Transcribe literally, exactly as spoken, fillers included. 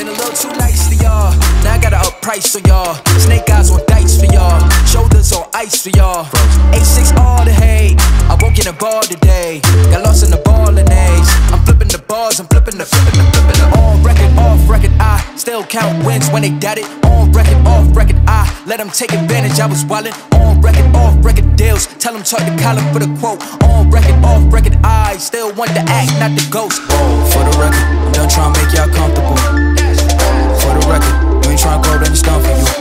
a little too nice for y'all. Now I gotta up price for y'all. Snake eyes on dice for y'all. Shoulders on ice for y'all. eight six all the hate. I won't get a ball today. Got lost in the ball and A's. I'm flipping the bars, I'm flipping the, flipping the, flipping the. On record, off record, I still count wins when they doubt it. On record, off record, I let them take advantage. I was wildin'. On record, off record deals. Tell them talk to Colin for the quote. On record, off record, I still want the act, not the ghost. For the record, I'm done trying to make y'all comfortable. For the record, you ain't trying to go, then it's done for you.